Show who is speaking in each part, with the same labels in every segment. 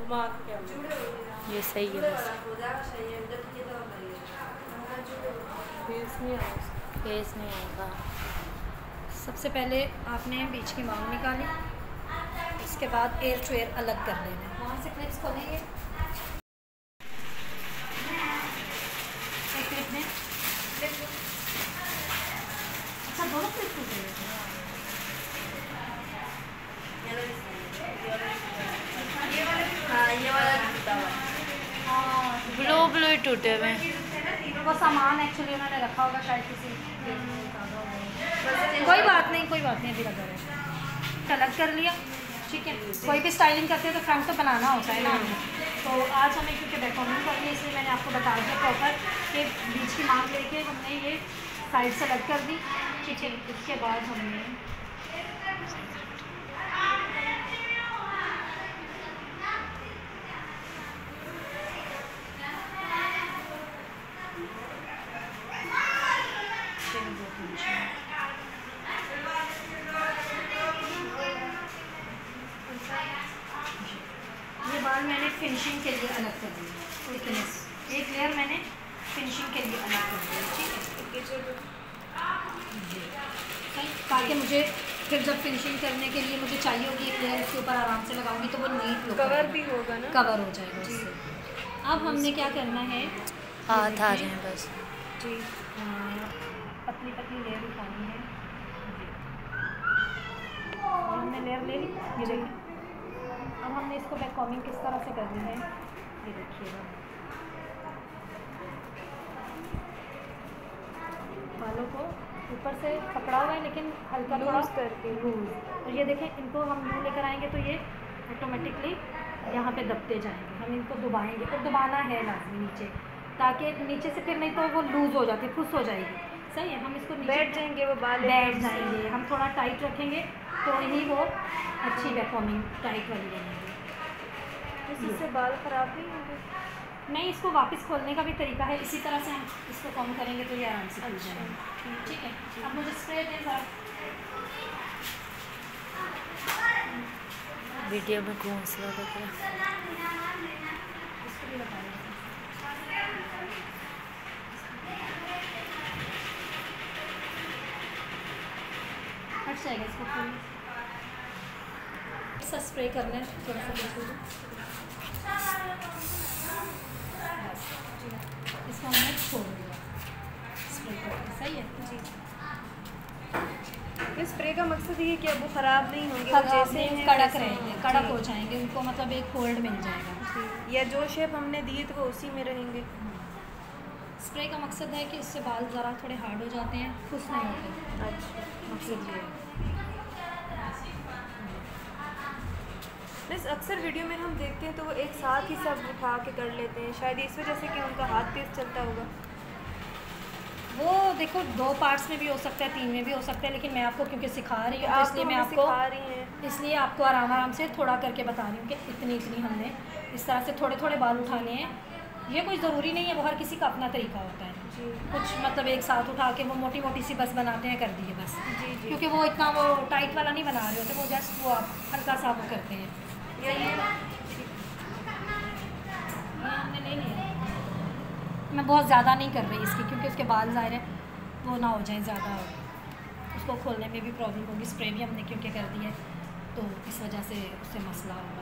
Speaker 1: ये सही है बस। फेस नहीं आएगा।
Speaker 2: सबसे पहले आपने बीच की मांग निकाली, इसके बाद एयर टू एयर अलग कर लेना है। वहाँ से क्लिप्स खोलेंगे, एक क्लिप में अच्छा दोनों क्लिप खोलेंगे।
Speaker 1: ब्लू ब्लू ही टूटे हुए।
Speaker 2: वो सामान एक्चुअली उन्होंने रखा होगा शायद किसी, कोई बात नहीं अभी लगा रहे। अलग कर लिया, ठीक है। कोई भी स्टाइलिंग करते हैं तो फ्रंट तो बनाना होता है ना हमें। तो आज हमें क्योंकि बैकग्राउंड करनी है इसलिए मैंने आपको बता दिया प्रॉपर कि बीच की मांग लेके हमने ये साइड से अलग कर दी, ठीक है। इसके बाद हमने ये बाल मैंने फिनिशिंग के लिए अलग कर दिया, थिकनेस एक लेयर मैंने फिनिशिंग के लिए अलग कर दिया, ठीक है। ताकि मुझे फिर जब फिनिशिंग करने के लिए मुझे चाहिए होगी एक लेयर इसके ऊपर आराम से लगाऊंगी तो वो नीट
Speaker 3: कवर भी होगा ना,
Speaker 2: कवर हो जाएगा उससे। अब हमने क्या करना है,
Speaker 1: हाथ आ जाए बस
Speaker 2: जी, पतली पतली लेयर उठानी है। हमने लेयर ले ली, ये देखिए। अब हमने इसको बैक कॉमिंग किस तरह से करनी है, ये देखिएगा। बालों को ऊपर से पकड़ा हुआ है लेकिन हल्का थोड़ा
Speaker 3: करके
Speaker 2: लूज, और ये देखें इनको हम लूज लेकर आएंगे तो ये ऑटोमेटिकली यहाँ पे दबते जाएंगे। हम इनको दबाएंगे और दबाना है लाजमी नीचे, ताकि नीचे से फिर नहीं तो वो लूज़ हो जाती, खुश हो जाएगी। सही है, हम इसको
Speaker 3: बैठ जाएंगे, वो बाल
Speaker 2: बैठ जाएंगे। हम थोड़ा टाइट रखेंगे तो ही वो अच्छी बैककॉमिंग टाइट वाली बनेगी।
Speaker 3: इससे बाल ख़राब नहीं होंगे?
Speaker 2: नहीं, इसको वापस खोलने का भी तरीका है, इसी तरह से हम इसको कॉम करेंगे तो ये आराम से खुल जाएगा, ठीक है। अब मुझे स्प्रे दें ज़रा,
Speaker 1: वीडियो में घोंसला लग रहा है।
Speaker 2: इसको भी बता दें। हट जाएगा इसको खोल, ऐसा स्प्रे करना है थोड़ा सा बिल्कुल। इसको हमने छोड़ दिया स्प्रे करके, सही है जी।
Speaker 3: इस स्प्रे का मकसद ये कि अब वो ख़राब नहीं होंगे,
Speaker 2: जैसे कड़क रहेंगे, कड़क हो जाएंगे, उनको मतलब एक होल्ड मिल जाएगा,
Speaker 3: या जो शेप हमने दी तो वो उसी में रहेंगे।
Speaker 2: स्प्रे का मकसद है कि इससे बाल ज़रा थोड़े हार्ड हो जाते हैं, खुश नहीं होते।
Speaker 3: अच्छा,
Speaker 2: मकसद ये है।
Speaker 3: बस अक्सर वीडियो में हम देखते हैं तो वो एक साथ ही सब उठा के कर लेते हैं, शायद इस वजह से कि उनका हाथ तेज चलता होगा।
Speaker 2: वो देखो 2 पार्ट्स में भी हो सकता है, 3 में भी हो सकता है, लेकिन मैं आपको क्योंकि सिखा रही हूँ इसलिए मैं आपको
Speaker 3: सिखा रही हैं,
Speaker 2: इसलिए आपको आराम आराम से थोड़ा करके बता रही हूँ कि इतनी इतनी हमने इस तरह से थोड़े थोड़े बाल उठाने हैं। ये कोई ज़रूरी नहीं है, वो हर किसी का अपना तरीका होता है
Speaker 3: जी।
Speaker 2: कुछ मतलब एक साथ उठा के वो मोटी मोटी सी बस बनाते हैं, कर दिए बस
Speaker 3: जी जी,
Speaker 2: क्योंकि वो इतना वो टाइट वाला नहीं बना रहे होते, वो जस्ट वो आप हल्का सा वो करते हैं। ये हमने ले लिया, मैं बहुत ज़्यादा नहीं कर रही इसकी क्योंकि उसके बाल ज़ाहिर है वो ना हो जाए ज़्यादा, उसको खोलने में भी प्रॉब्लम होगी। स्प्रे भी हमने क्योंकि कर दिया है तो इस वजह से उससे मसला होगा।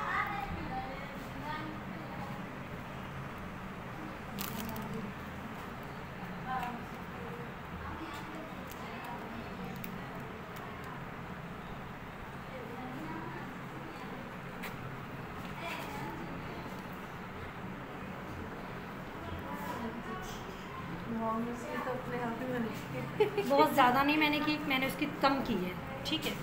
Speaker 3: तो अपने हाथ में
Speaker 2: बहुत ज़्यादा नहीं मैंने की, मैंने उसकी कम की है, ठीक है।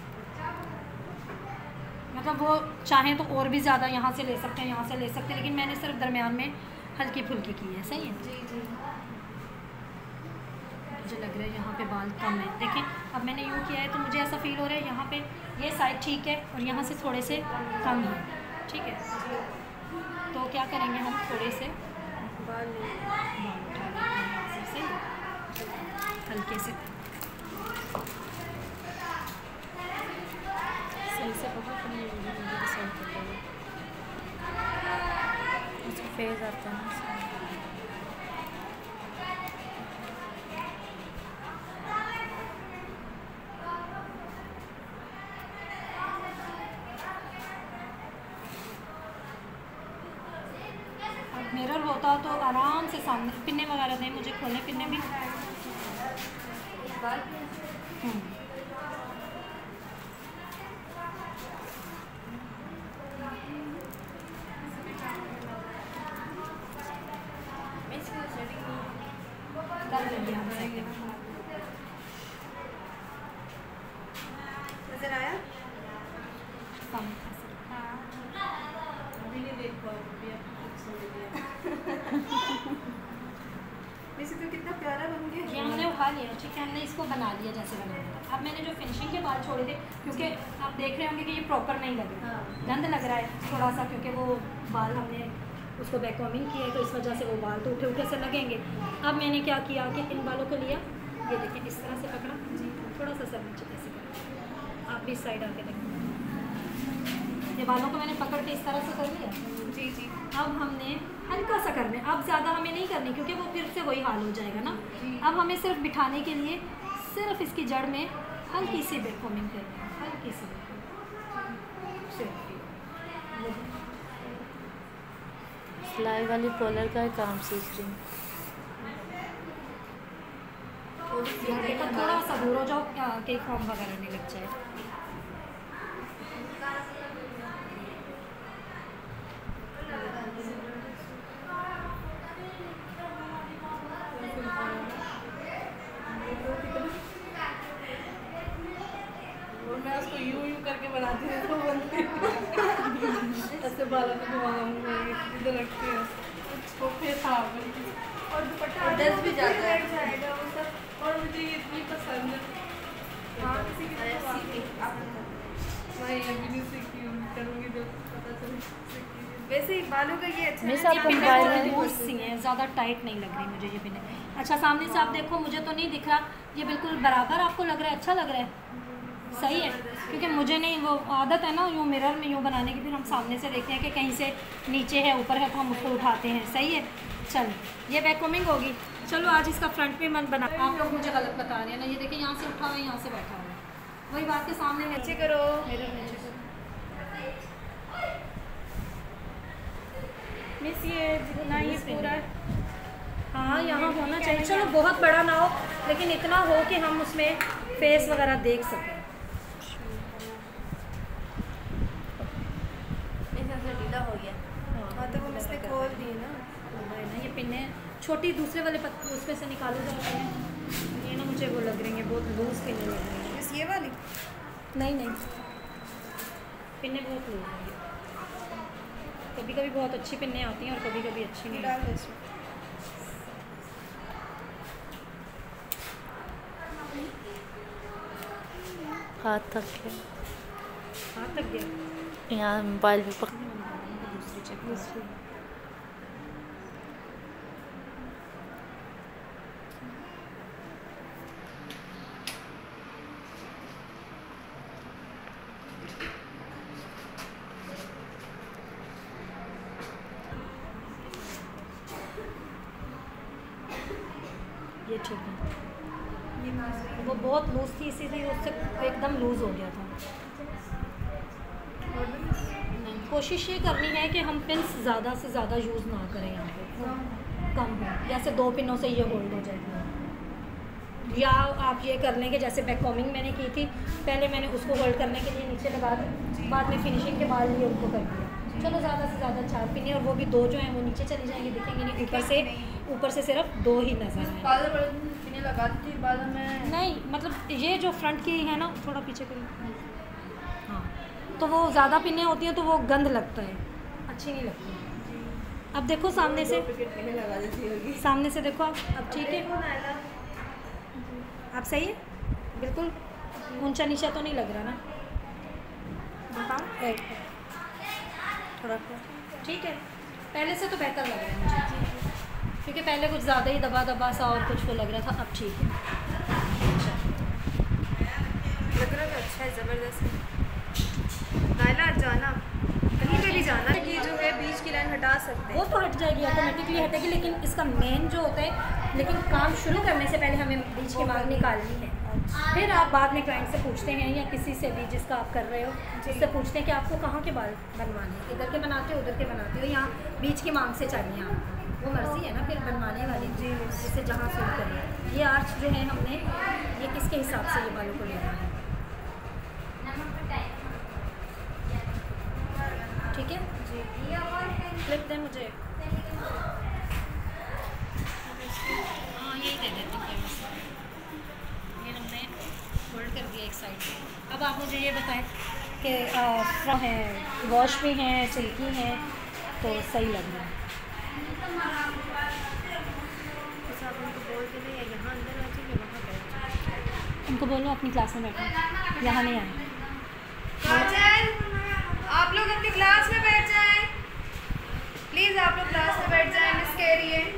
Speaker 2: मतलब वो चाहें तो और भी ज़्यादा यहाँ से ले सकते हैं, यहाँ से ले सकते हैं, लेकिन मैंने सिर्फ दरमियान में हल्की फुल्की की है, सही है
Speaker 3: जी जी।
Speaker 2: मुझे लग रहा है यहाँ पे बाल कम है, देखें अब मैंने यूँ किया है तो मुझे ऐसा फील हो रहा है यहाँ पे ये साइड ठीक है और यहाँ से थोड़े से कम है, ठीक है। तो क्या करेंगे हम थोड़े से
Speaker 3: बाल
Speaker 2: उठा लेते हैं यहाँ से, सही है? हल्के से सही से बहुत नहीं
Speaker 1: फेस आते हैं ना।
Speaker 2: मिरर होता तो आराम से सामने पिन्ने वगैरह दें मुझे, खोले पिन्ने भी। कर लेंगे हम सेटिंग।
Speaker 3: नजर आया? वैसे तो कितना प्यारा बन गया।
Speaker 2: ये हमने उठा लिया, ठीक है, हमने इसको बना लिया जैसे बनाया था। अब मैंने जो फिनिशिंग के बाल छोड़े थे, क्योंकि आप देख रहे होंगे कि ये प्रॉपर नहीं लग रहा, गंद लग रहा है थोड़ा सा, क्योंकि वो बाल हमने उसको वैक्यूमिंग किया है तो इस वजह से वो बाल तो उठे उठे से लगेंगे। अब मैंने क्या किया कि इन बालों को लिया, ये देखें इस तरह से पकड़ा, थोड़ा सा सर नीचे ऐसे करा, आप भी इस साइड आके देखें, ये बालों को मैंने पकड़ के इस तरह से कर लिया।
Speaker 3: जी जी।
Speaker 2: अब हमने हल्का सा करना है, अब ज़्यादा हमें नहीं करनी क्योंकि वो फिर से वही हाल हो जाएगा ना। अब हमें सिर्फ बिठाने के लिए सिर्फ इसकी जड़ में हल्की सी वैक्यूमिंग करनी है, हल्की सी
Speaker 1: सिलाई वाली कॉलर का काम सीख रही हूँ।
Speaker 2: थोड़ा सा दूर हो जाओ कि फॉर्म वगैरह नहीं लग जाए।
Speaker 3: मैं उसको यूं करके बनाती हूँ तो बनती ऐसे बालों को घुमाऊंगी, इधर रखती हूँ उसको, फिर हाँ और दुपट्टा डस भी जाता है जाएगा वो सब। और मुझे ये इतनी पसंद है। हाँ किसी की मैं ये भी नहीं सीखी हूँ, करूँगी जब पता चले सीखी। वैसे ही बालों का ये अच्छा
Speaker 1: मिस
Speaker 3: है,
Speaker 1: आपको
Speaker 2: पिन्ने
Speaker 1: मोबाइल
Speaker 2: बहुत
Speaker 1: में
Speaker 2: लूज सी हैं, ज़्यादा टाइट नहीं लग रही मुझे ये पिन्ने। अच्छा सामने से आप देखो, मुझे तो नहीं दिख रहा, ये बिल्कुल बराबर आपको लग रहा है, अच्छा लग रहा है, सही है, क्योंकि मुझे नहीं वो आदत है ना यूँ मिरर में यूँ बनाने की, फिर हम सामने से देखते हैं कि कहीं से नीचे है ऊपर है तो हम उसको उठाते हैं, सही है। चल ये वैक्यूमिंग होगी, चलो आज इसका फ्रंट पे मन बना। आप लोग मुझे गलत बता रहे हैं ना, ये देखिए यहाँ से उठा हुआ है, यहाँ से बैठा हुआ है, वही बात के सामने
Speaker 3: नीचे करो,
Speaker 2: मिरर नीचे करो।
Speaker 3: मिस ये जितना ये पूरा
Speaker 2: हाँ यहाँ होना चाहिए, चलो बहुत बड़ा ना हो लेकिन इतना हो कि हम उसमें फेस वगैरह देख सकें।
Speaker 3: ढीला हो गया। हाँ तो वो इसने खोल दी ना
Speaker 2: ये पिन्ने छोटी दूसरे वाले उसमें से निकालो जाते हैं, ये ना मुझे वो लग रही है बहुत लूज पिन्ने लग रही हैं।
Speaker 3: मिस ये वाली
Speaker 2: नहीं पिन्ने बहुत लूज हैं, कभी कभी बहुत अच्छी पिन्ने आती हैं और कभी कभी अच्छी नहीं
Speaker 3: डाल
Speaker 2: आती।
Speaker 3: दो इसमें।
Speaker 1: हाथ तक गया,
Speaker 2: हाथ तक गया,
Speaker 1: यहाँ मोबाइल भी पक
Speaker 2: दूसरी चेक ये ठीक है, वो बहुत लूज थी इसीलिए उससे एकदम लूज हो गया था। नहीं, कोशिश ये करनी है कि हम पिन्स ज़्यादा से ज़्यादा यूज़ ना करें, यहाँ पे कम हो, जैसे 2 पिनों से ये होल्ड हो जाएगा। या आप ये कर लें कि जैसे वैक्यूमिंग मैंने की थी, पहले मैंने उसको होल्ड करने के लिए नीचे लगा दी, बाद में फिनिशिंग के बाद लिए उनको कर दिया। चलो ज़्यादा से ज़्यादा 4 पिने, और वो भी 2 जो हैं वो नीचे चली जाएंगी, दिखेंगे नहीं, ऊपर से सिर्फ 2 ही नजर आए।
Speaker 3: पिने लगा दी थी बाद में
Speaker 2: नहीं मतलब ये जो फ्रंट की है ना, थोड़ा पीछे करिए, हाँ, तो वो ज़्यादा पिने होती हैं तो वो गंद लगता है, अच्छी नहीं लगती। अब देखो सामने से,
Speaker 3: लगा देती होगी।
Speaker 2: सामने से देखो आप, अब ठीक है, आप सही है, बिल्कुल ऊंचा नीचा तो नहीं लग रहा ना, थोड़ा ठीक है, पहले से तो बेहतर लग रहा है मुझे, क्योंकि पहले कुछ ज़्यादा ही दबा दबा सा और कुछ को लग रहा था, अब ठीक है,
Speaker 3: लग रहा था अच्छा है, ज़बरदस्त। नायला जाना कहीं पे भी जाना कि जो है बीच की लाइन हटा हटा सकते हैं।
Speaker 2: वो तो हट जाएगी, ऑटोमेटिकली हटेगी, लेकिन इसका मेन जो होता है, लेकिन काम शुरू करने से पहले हमें बीच की मांग निकालनी है। फिर आप बाद में क्लाइंट से पूछते हैं या किसी से भी जिसका आप कर रहे हो, जिससे पूछते हैं कि आपको कहाँ के बाल बनवाने हैं, इधर के बनाते हो उधर के बनाते हो, या बीच की मांग से चाहिए आपको, वो मर्ज़ी है ना फिर बनवाने वाली जी, जिससे जहाँ सूट करें। ये आर्च जो है हमने ये किसके हिसाब से ये बालों को लेना है, ठीक है जी। क्लिप दें मुझे, हाँ यही दे देते हैं, ये हमने होल्ड कर दिया एक साइड पे। अब आप मुझे ये बताएं कि है वॉश भी हैं, सिल्की हैं, तो सही लग रहा है। उनको बोलो अपनी क्लास में बैठो, यहाँ नहीं आए।
Speaker 3: आप लोग अपनी क्लास में बैठ जाएं प्लीज़, आप लोग क्लास में बैठ जाएं, मिस कह रही है।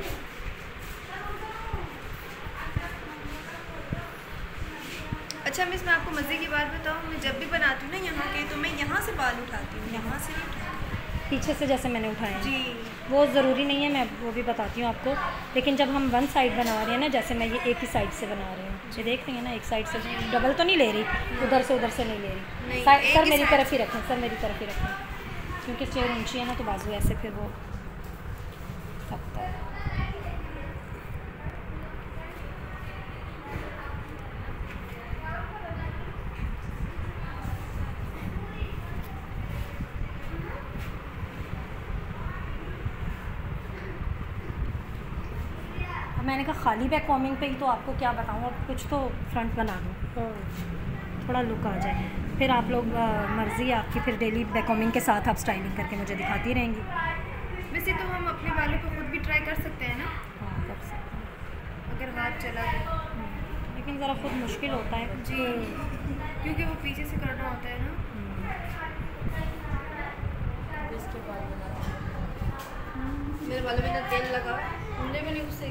Speaker 3: अच्छा मिस, मैं आपको मज़े की बात बताऊँ, मैं जब भी बनाती हूँ ना यहाँ के, तो मैं यहाँ से बाल उठाती हूँ, यहाँ से नहीं उठाती,
Speaker 2: पीछे से जैसे मैंने उठाया
Speaker 3: जी।
Speaker 2: वो ज़रूरी नहीं है, मैं वो भी बताती हूँ आपको, लेकिन जब हम वन साइड बना रहे हैं ना, जैसे मैं ये एक ही साइड से बना रही हूँ, ये देख रही हैं ना, एक साइड से डबल तो नहीं ले रही, उधर से नहीं ले रही, सर मेरी तरफ ही रखें, सर मेरी तरफ ही रखें, क्योंकि चेयर ऊंची है ना, तो बाजू ऐसे फिर वो लगता है। मैंने कहा खाली बैक कॉमिंग पे ही तो आपको क्या बताऊँ, अब कुछ तो फ्रंट बना दूँ, थोड़ा लुक आ जाए। फिर आप लोग मर्ज़ी आपकी, फिर डेली बैक कॉमिंग के साथ आप स्टाइलिंग करके मुझे दिखाती रहेंगी।
Speaker 3: वैसे तो हम अपने बालों को खुद भी ट्राई कर सकते हैं ना,
Speaker 2: हाँ कर सकते हैं,
Speaker 3: अगर हाथ चला तो,
Speaker 2: लेकिन ज़रा खुद मुश्किल होता है
Speaker 3: जी, क्योंकि वो पीछे से करना होता है ना। मेरे बालों में ना तेल लगा, मुझे भी नहीं गुस्से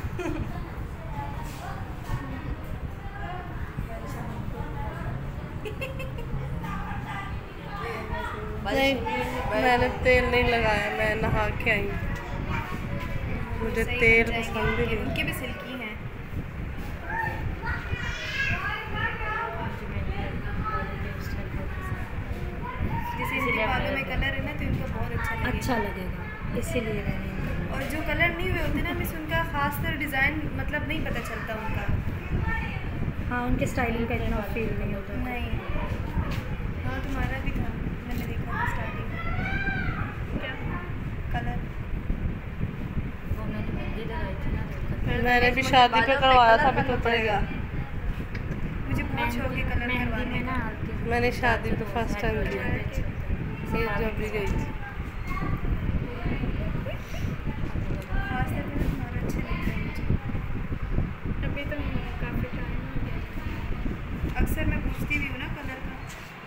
Speaker 4: नहीं, मैंने तेल नहीं लगाया, मैं नहा के आई, मुझे तेल पसंद ही नहीं।
Speaker 3: उनके भी सिल्की हैं, जैसे इनके बालों में कलर है ना, तो इनका बहुत अच्छा
Speaker 2: लगेगा, इसीलिए मैंने।
Speaker 3: और जो कलर नहीं हुए होते ना मिस, उनका खास तर डिज़ाइन मतलब नहीं पता चलता उनका।
Speaker 2: हाँ, उनके स्टाइलिंग का इतना फील नहीं होता।
Speaker 3: नहीं, हाँ तुम्हारा भी था, मैंने देखा था स्टार्टिंग में। क्या कलर?
Speaker 1: वो मैंने मेहंदी लगाई थी ना,
Speaker 4: मैंने भी शादी पे करवाया था, भी तो पड़ेगा।
Speaker 3: मुझे बहुत शौक है कलर करवाने
Speaker 1: ना,
Speaker 3: का।
Speaker 4: मैंने शादी पे फर्स्ट टाइम किया, ये जब भी गई थी।
Speaker 3: खास तौर पे तुम्हारा अच्छे लगता है मुझे। अभी तो काफ़ी टाइम हो गया, अक्सर मैं पूछती भी हूँ ना कलर का।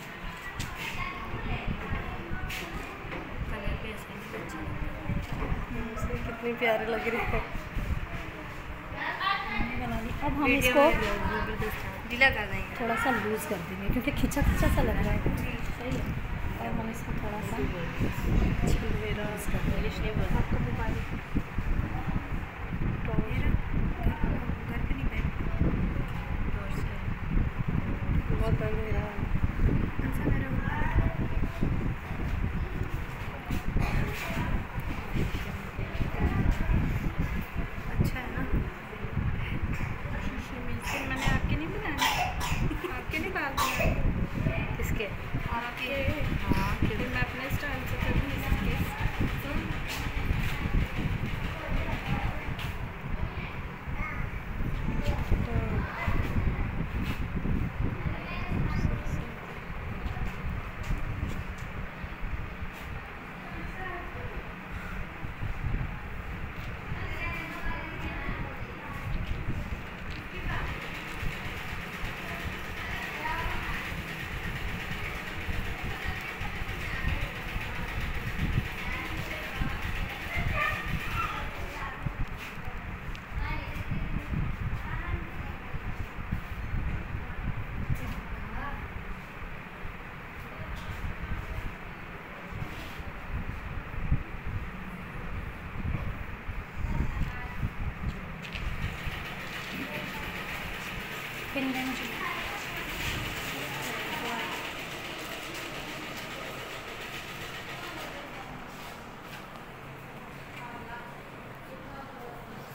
Speaker 1: कलर पे ऐसे ही अच्छा लगता है।
Speaker 4: कितनी प्यारी लग रही है।
Speaker 2: बना ली। अब हम इसको
Speaker 3: ढीला कर देंगे,
Speaker 2: थोड़ा सा लूज़ कर देंगे, क्योंकि खिंचा खिंचा सा लग रहा है। सही है। और हम इसको थोड़ा सा लूज़ कर देंगे।
Speaker 3: आपको मोबाइल घर पे नहीं बैठ
Speaker 4: बहुत अंधेरा है।
Speaker 3: अच्छा मेरा अच्छा है ना। मैंने आपके नहीं बनाए, आपके नहीं बाल बनाए,
Speaker 1: किसके?
Speaker 3: आपके।
Speaker 1: हाँ,
Speaker 3: फिर मैं अपने स्टाइल से करूँगी इसके।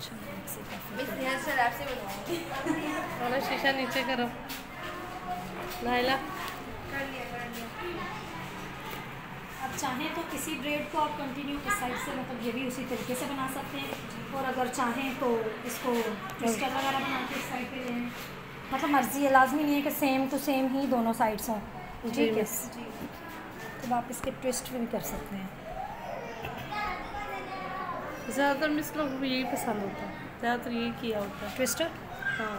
Speaker 3: मैं हेयर स्टाइल आपसे बनवाऊंगी।
Speaker 4: वाला शीशा नीचे करो नाइला।
Speaker 3: कर लिया।
Speaker 2: अब चाहें तो इसी ब्रेड को आप कंटिन्यू इस साइड से मतलब ये भी उसी तरीके से बना सकते हैं, और अगर चाहें तो इसको ट्विस्टर वगैरह बना के इस साइड पे लें, मतलब मर्ज़ी है, लाजमी नहीं है कि सेम टू सेम ही दोनों साइड्स हों। ठीक है, तो आप इसके ट्विस्ट भी कर सकते हैं।
Speaker 4: ज़्यादातर मिस लोगों को यही पसंद होता है, ज़्यादातर यही किया होता है
Speaker 2: ट्विस्टर।
Speaker 4: हाँ।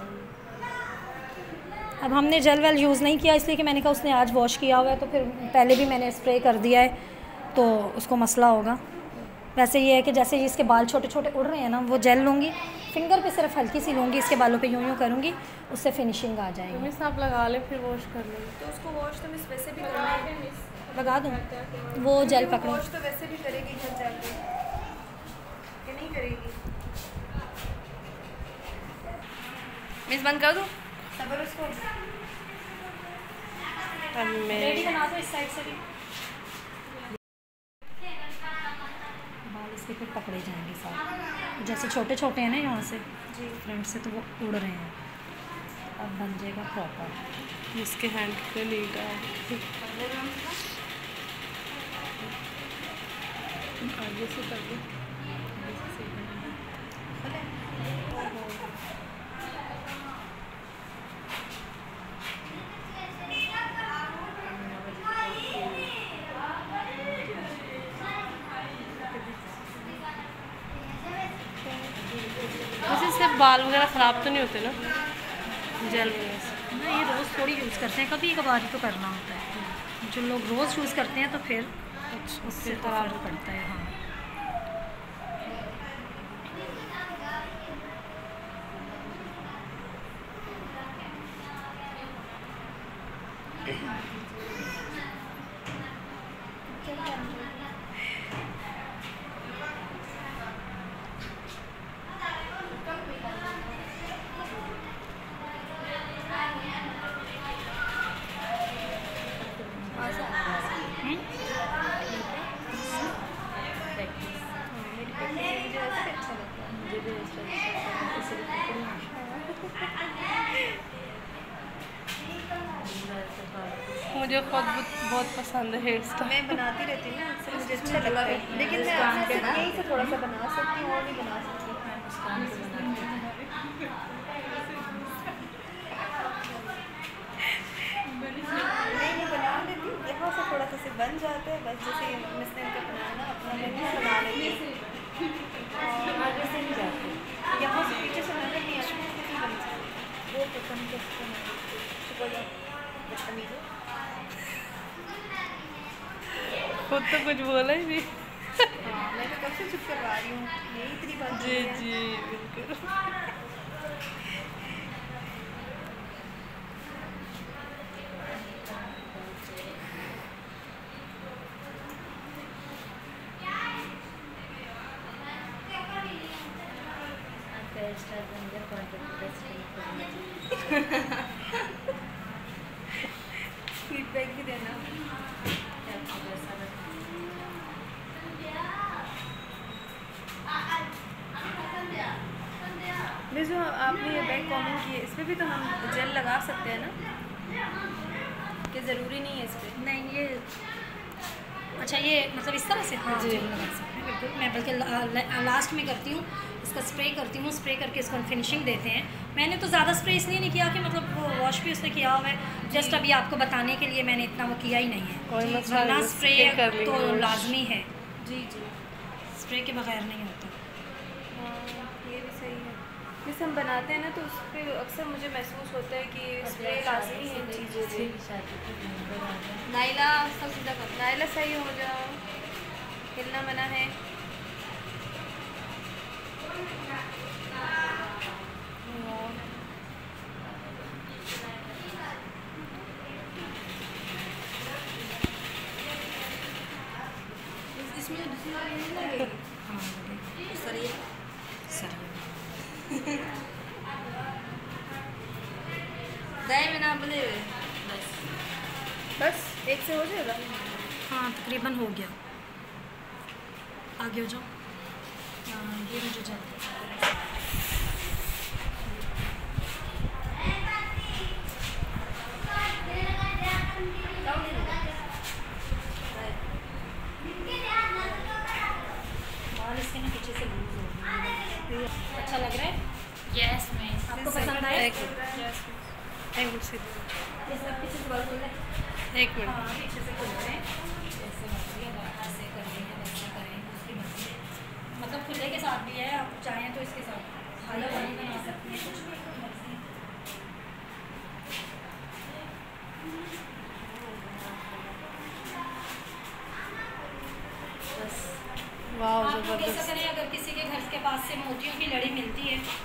Speaker 2: अब हमने जेल वेल यूज़ नहीं किया इसलिए कि मैंने कहा उसने आज वॉश किया हुआ है, तो फिर पहले भी मैंने स्प्रे कर दिया है तो उसको मसला होगा। वैसे ये है कि जैसे ये इसके बाल छोटे छोटे उड़ रहे हैं ना, वो जेल लूँगी, फिंगर पे सिर्फ हल्की सी लूँगी, इसके बालों पे यूँ करूँगी, उससे फिनिशिंग आ जाएगी।
Speaker 4: मिस आप लगा लें फिर वॉश कर लेंगे।
Speaker 3: तो उसको वॉश तो मिस वैसे भी करना है।
Speaker 2: लगा दूँ वो जेल पकड़ो।
Speaker 3: वॉश तो वैसे भी करेगी घर जाके कि नहीं करेगी? मिस बंद कर दूँ सबर उसको।
Speaker 2: रेडी बना दो इस साइड से भी। बाल इसके फिर पकड़े जाएंगे साथ, जैसे छोटे छोटे हैं ना यहाँ से जी फ्रंट से, तो वो उड़ रहे हैं। अब बन जाएगा प्रॉपर।
Speaker 4: इसके हैंड पे नीट है आगे से कर दो। वैसे इससे बाल वगैरह ख़राब तो नहीं होते ना जेल वगैरह से?
Speaker 2: ना ये रोज़ थोड़ी यूज़ करते हैं, कभी कभार ही तो करना होता है। जो लोग रोज़ यूज़ करते हैं तो फिर उससे तो फ़र्क पड़ता है। हाँ,
Speaker 4: मुझे खुद बहुत पसंद है हेयर स्टाइल।
Speaker 3: मैं बनाती रहती हूँ ना, अक्सर मुझे अच्छा लगता है, लेकिन मैं आपसे यहीं से थोड़ा सा बना सकती हूँ और नहीं बना सकती। नहीं बना लेती हूँ, यहाँ से थोड़ा सा सिर्फ बन जाता है बस, जैसे मिस ने इनका बनाना अपना मैं बना लेती हूँ और आगे से नहीं जाती, यहाँ से पीछे से नजर नहीं आती वो पसंद करते हैं। बदतमीज़
Speaker 4: खुद तो कुछ बोला ही नहीं।
Speaker 3: हाँ, मैं तो कब से चुप करवा रही हूँ, यही इतनी बात
Speaker 4: जी जी बिल्कुल।
Speaker 3: फीडबैक भी देना। मैं जो आपने ये बैग कॉमन की है इसमें भी तो हम जेल लगा सकते हैं ना, कि ज़रूरी नहीं है इस पर?
Speaker 2: नहीं ये अच्छा ये मतलब इस तरह से हाँ जी लगा सकते हैं बिल्कुल। मैं बल्कि लास्ट में करती हूँ, इसका स्प्रे करती हूँ, स्प्रे करके इसको फिनिशिंग देते हैं। मैंने तो ज़्यादा स्प्रे इसलिए नहीं किया कि मतलब वो वॉश भी उसने किया हुआ है, जस्ट अभी आपको बताने के लिए मैंने इतना वो किया ही नहीं है। वरना स्प्रे तो लाजमी है
Speaker 3: जी जी,
Speaker 2: स्प्रे के बगैर नहीं होता।
Speaker 3: हाँ ये भी सही है। जैसे हम बनाते हैं ना तो उस पर अक्सर मुझे महसूस होता है कि स्प्रे लाजमी है। जी जी नाइला सब सीधा कर, नाइला सही हो जाओ, हिलना मना है। इसमें सर दाएं में ना बोले बस एक से हो जाएगा।
Speaker 2: हाँ तकरीबन हो गया, आगे हो जाओ। ये मुझे चाहिए। बाल इसके ना पीछे से लूज हो गए। अच्छा लग रहा है?
Speaker 1: यस मैं
Speaker 2: आपको पसंद आया?
Speaker 4: एक मिनट से
Speaker 2: ये सब पीछे से बाल खुल रहे हैं?
Speaker 4: एक मिनट।
Speaker 2: हाँ पीछे से खुल रहे हैं। ऐसे मर्जी है, ऐसे करें या वैसे करें, उसकी मर्जी है। मतलब खुले के साथ भी है, आप चाहें तो इसके साथ अलग अलग बना सकते हैं, कुछ भी अपनी मर्जी।
Speaker 4: वाह
Speaker 2: आप लोग ऐसा
Speaker 4: जबरदस्त।
Speaker 2: करें, अगर किसी के घर के पास से मोतियों की लड़ी मिलती है